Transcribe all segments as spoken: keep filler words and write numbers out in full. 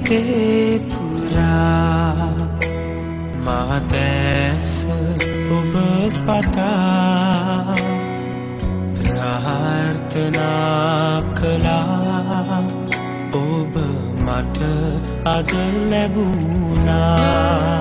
ජීවිතේ පුරා මා දැස ඔබ පතා ප්‍රාර්ථනා කළා ඔබ මට අද ලැබුණා.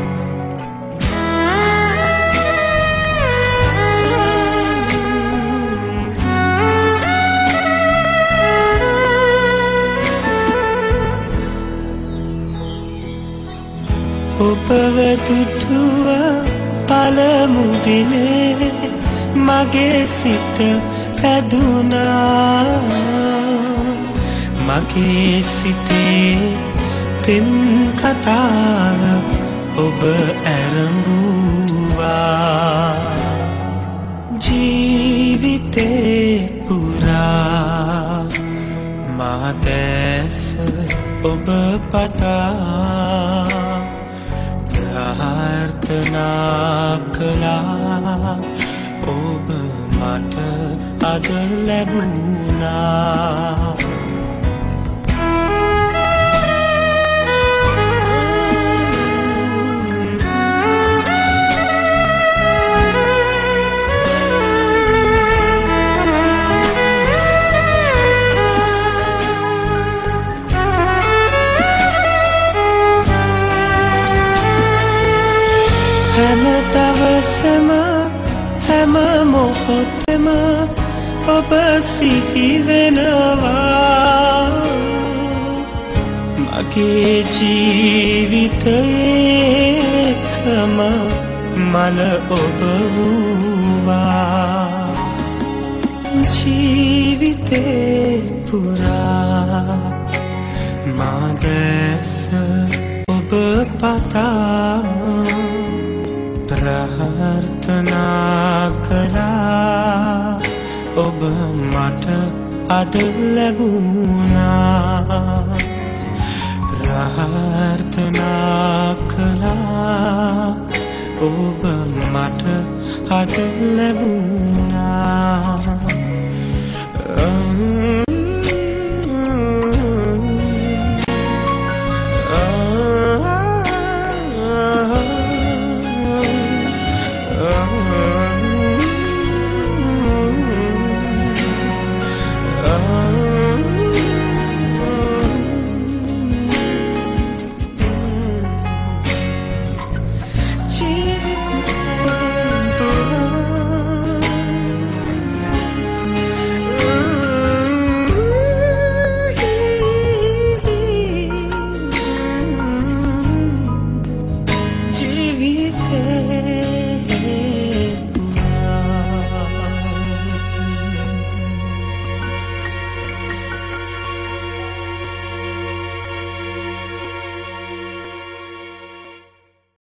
ඔබව දුටුව පළමු දිනේ මගේ සිත හැදුනා. මගේ සිතේ පෙම් කතාව ඔබ ඇරඹුවා. ජීවිතේ පුරා මා දැස ඔබ පතා ප්‍රාර්ථනා කළා ඔබ මට අද ලැබුණා. හැම දවසම හැම මොහොතෙම ඔබ සිහි වෙනවා. මගේ ජීවිතයේකම මල ඔබ වූවා. ජීවිතේ පුරා මා දැස ඔබ පතා ප්‍රාර්ථනා කළා ඔබ මට අද ලැබුණා. ප්‍රාර්ථනා කළා ඔබ මට අද ලැබුණා.